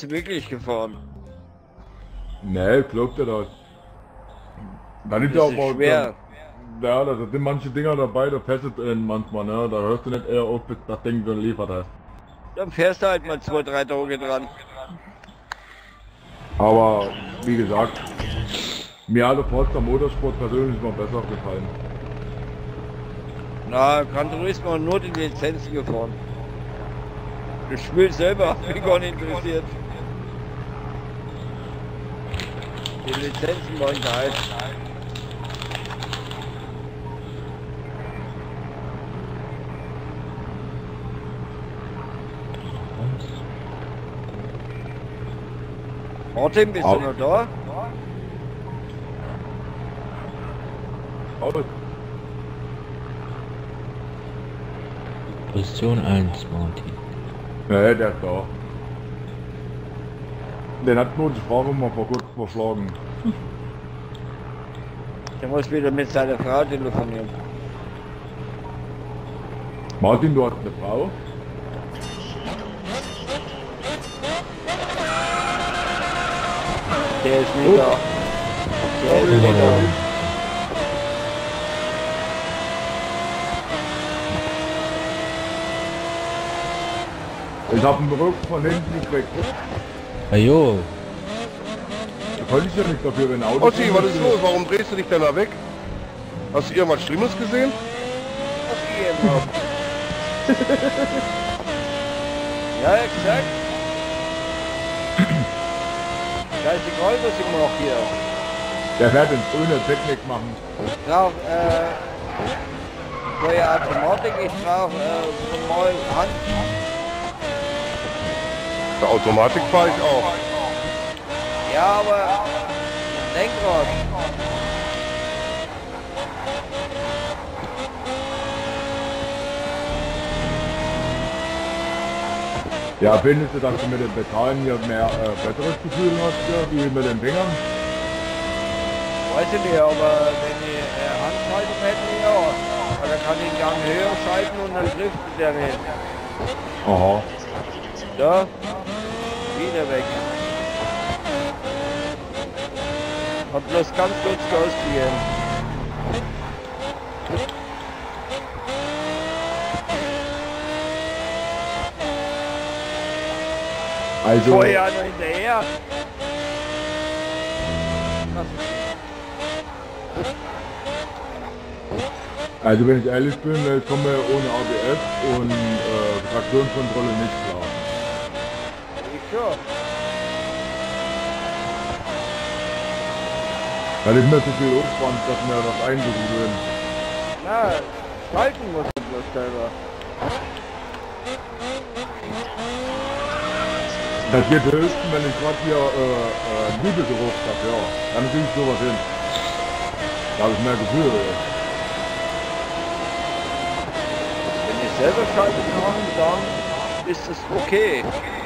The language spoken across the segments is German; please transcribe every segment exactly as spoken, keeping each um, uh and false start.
sie wirklich gefahren? Nee, glaubt ihr das? Da liegt ja Das ist aber schwer. Da, ja, da sind manche Dinger dabei, da fesselt einen manchmal, ne? Da hörst du nicht eher auf, bis das Ding geliefert hast. Dann fährst du halt mal zwei, drei Tage dran. Aber wie gesagt, mir hat der Forster Motorsport persönlich mal besser gefallen. Na, Gran Turismo nur die Lizenzen gefahren. Das Spiel selber hat mich gar nicht interessiert. Die Lizenzen waren geil. Martin, bist Au. du noch da? Aber Position eins, Martin. nee, der ist da. Den hat nur die Frage mal vor kurz verschlagen. Der muss wieder mit seiner Frau telefonieren. Martin, du hast eine Frau? Der ist nicht da. Der ist nicht da. Ich hab einen Rück von hinten gekriegt. Ajo, Da konnte ich ja nicht dafür, wenn ein Auto... Ossi, was ist los? Warum drehst du dich denn da weg? Hast du irgendwas Schlimmes gesehen? Ja, exakt. Scheißegal, was ich mache hier. Der fährt ins grüne Technik machen. Ich brauch, äh, neue Automatik, ich brauch, äh, normal Hand. Der Automatik fahre ich auch. Ja, aber Lenkrad. Ja, findest du, dass du mit dem Betalen hier mehr äh, besseres Gefühl hast, ja, wie mit den Fingern? Weiß ich nicht, aber wenn ich äh, Handschaltung hätte, ja. Weil dann kann ich den Gang höher schalten und dann driftet der nicht. Aha. Da, wieder weg. Hab bloß ganz kurz Gas gegeben. Also, Vorher noch hinterher. also wenn ich ehrlich bin, ich komme ohne A B S und äh, Traktionskontrolle nicht klar. Ich schon. Weil ich mir zu viel Aufwand, dass mir das eingewöhnen. Na, schalten muss ich bloß selber. Das geht höchstens, wenn ich gerade hier äh, äh, Güte gerufen habe, ja. Dann kriege ich sowas hin. Da habe ich mehr Gefühl. Ja. Wenn ich selber schalten kann, dann ist es okay.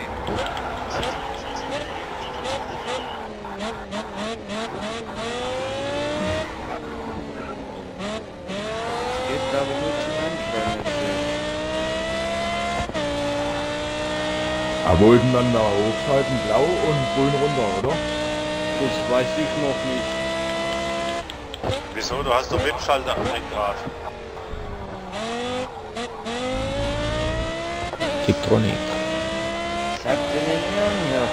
Geht aber nur zum Einstellen. Aber wollten dann da hochschalten, blau und grün runter, oder? Das weiß ich noch nicht. Wieso? Du hast doch Windschalter am Lenkrad. Tiptronic. Sagt ihr nicht mehr hier?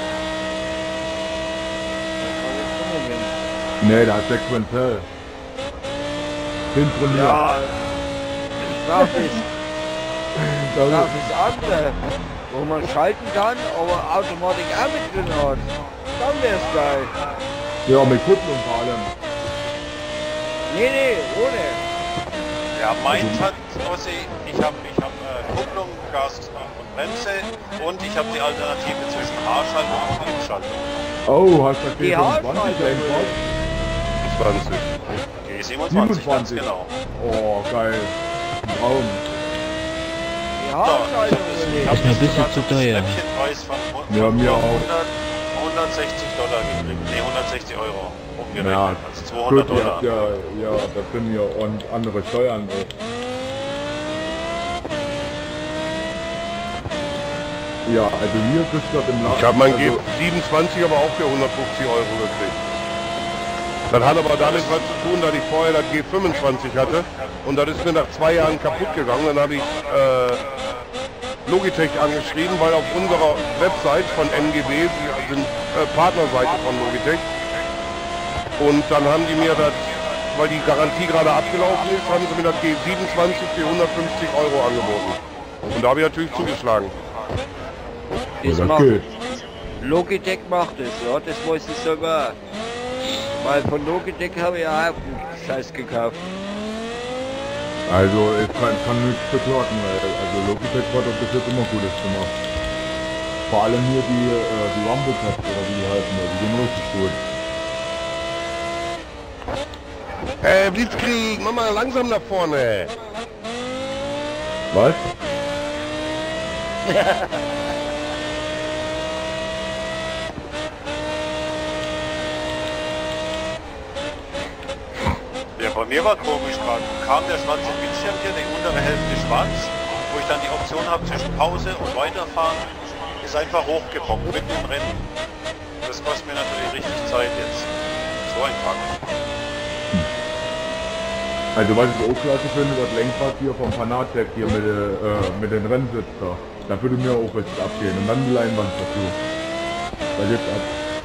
Nee, da ist sequenziell. Synchronisiert. Ja, ich brauch das, Das brauch ist- das andere, wo man schalten kann, aber Automatik auch mit drin hat. Dann wär's geil. Ja, mit Kupplung vor allem. Nee, nee, ohne. Ja, meins hat, Ossi, ich habe ich hab, äh, Kupplung, Gas und Bremse und ich habe die Alternative zwischen H-Schaltung und Blitzschaltung. Oh, hast du Die G fünfundzwanzig Haarschaltung. Lenkrad? zwanzig. G siebenundzwanzig, ganz siebenundzwanzig. genau. Oh, geil. Ein Traum. Die So, Haarschaltung ich überlegt. habe Ist mir ein bisschen sogar zu zum teuer. Schnäppchenpreis von, von Ja, mir auch. hundert, hundertsechzig Dollar gekriegt. Ne, hundertsechzig Euro umgerechnet. Ja, Also gut, zweihundert ihr Dollar. habt ja, ja, das sind ja und andere Steuern auch. Ja, also hier kriegst du das im Laden. Ich habe mein also, G siebenundzwanzig aber auch für hundertfünfzig Euro gekriegt. Das hat aber damit was zu tun, dass ich vorher das G fünfundzwanzig hatte und das ist mir nach zwei Jahren kaputt gegangen. Dann habe ich äh, Logitech angeschrieben, weil auf unserer Website von N G B, wir sind äh, Partnerseite von Logitech, und dann haben die mir das, weil die Garantie gerade abgelaufen ist, haben sie mir das G siebenundzwanzig für hundertfünfzig Euro angeboten. Und da habe ich natürlich zugeschlagen. ja, Das das macht, geht. Logitech macht es, ja, das weiß ich sogar. Weil von Logitech habe ich ja auch einen Scheiß gekauft. Also ich kann, kann nichts beklagen, weil also Logitech hat das bis jetzt immer Gutes gemacht. Vor allem hier die, äh, die Rumble-Pads oder wie die heißen, die sind richtig gut. Hey, Blitzkrieg, mach mal langsam nach vorne. Was? Ja, bei mir war komisch gerade. Kam der schwarze Bildschirm hier, die untere Hälfte schwarz, wo ich dann die Option habe zwischen Pause und Weiterfahren, ist einfach hochgepoppt, mitten im Rennen. Das kostet mir natürlich richtig Zeit jetzt. So ein Pack. Also was ich auch klasse finde, das Lenkrad hier vom Fanatec hier mit, äh, mit den Rennsitz da. Da würde mir auch richtig abgehen und dann die Leinwand dazu. Da geht's ab.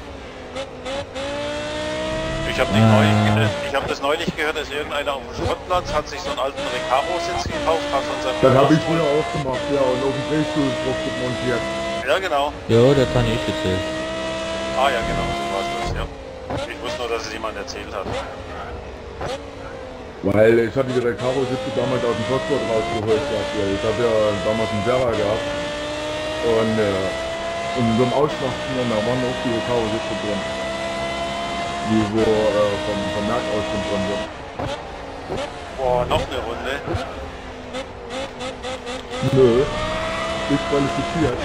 Ich habe neulich, ich hab das neulich gehört, dass irgendeiner auf dem Schrottplatz hat sich so einen alten Recaro-Sitz gekauft, hat von seinem Das habe ich früher auch gemacht, ja, und auf dem Drehstuhl drauf montiert. Ja, genau. Ja, das habe ich erzählt. Ah ja, genau, so war das, ja. Ich wusste nur, dass es jemand erzählt hat. Weil ich hatte die Recaro-Sitze damals aus dem Postboard rausgeholt gehabt, ja. Ich habe ja damals einen Serra gehabt. Und, äh, und in so einem Ausschlachten, da waren auch die Recaro-Sitze drin. Die wo äh, vom, vom Markt aus drin wird. Boah, noch eine Runde. Nö. Ist qualifiziert.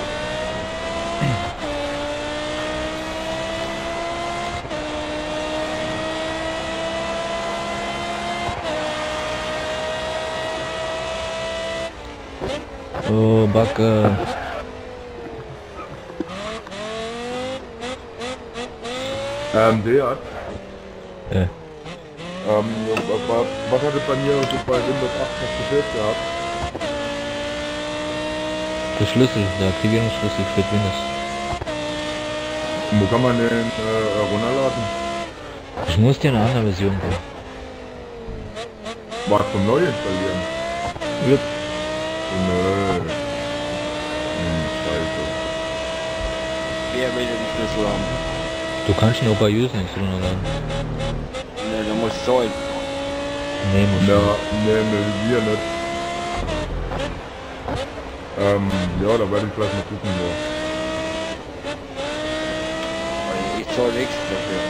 Oh, Backe. Ähm, der hat. Ja. Ähm, was, was hat es bei mir so bei Windows acht noch gefehlt gehabt? Der Schlüssel, der Aktivierungsschlüssel für Windows. Und wo kann man den äh, runterladen? Ich muss dir eine andere Version geben. Was vom Neu installieren? Yep. Nö. Hm, scheiße. Wer will den Schlüssel haben? Du kannst ihn auch bei User nicht runterladen. Ne, da muss sein. Nee, muss Na, nicht. ne, ne, wir nicht. Ähm, ja, da werde ich vielleicht mal gucken, ja. Weil ich zahle nichts dafür.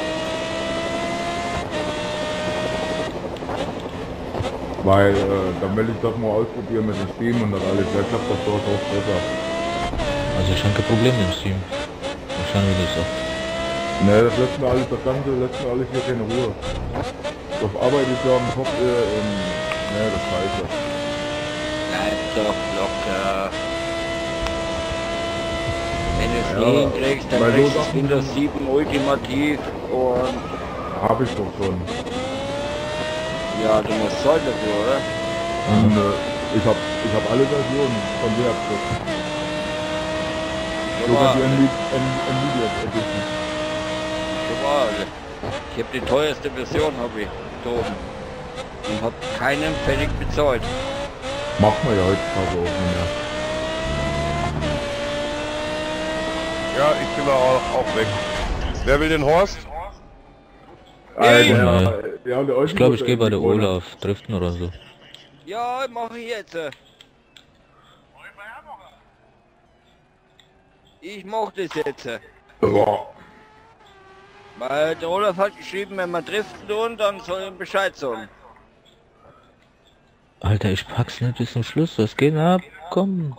Weil, äh, dann will ich das mal ausprobieren mit dem Steam und das alles. Vielleicht klappt das dort auch besser. Also ich habe kein Problem mit dem Stream. Mal schauen, wie das ist. Ne, das lässt mir alles, das Ganze lässt mir alles hier keine Ruhe. Auf Arbeit ist ja am Kopf, äh, ähm, ne, das ist scheiße. Bleib doch locker. Wenn du es Ja, nie hinkriegst, dann bei so kriegst du Sachen- Windows sieben ultimativ und Hab ich doch schon. ja, du musst Zoll dafür, oder? Und, äh, ich hab, ich hab alle Versionen von der Abschluss. Sogar Aber die Nvidia Edition. ich habe die teuerste Version hab ich da oben und hab keinen Pfennig bezahlt. Macht man ja heutzutage auch nicht mehr. Ja, ich bin da auch, auch weg. Wer will den Horst? Alter, ja, und der Ich glaube, ich Olsen- gehe bei der Olaf driften oder so. Ja, mache ich jetzt. Ich mach das jetzt. Ja. Weil der Olaf hat geschrieben, wenn man driften tun, dann soll ihm Bescheid sagen. Alter, ich pack's nicht bis zum Schluss. Was geht ab? Komm.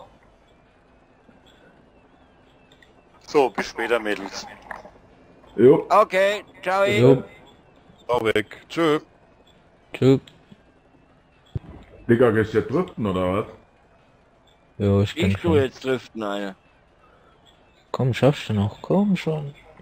So, bis später, Mädels. Jo. Okay, ciao. Jo. Auch weg. Tschö. Tschüss. Digga, gehst du jetzt driften oder was? Jo, ich kann Ich tu schon. jetzt driften eine. Komm, schaffst du noch. Komm schon.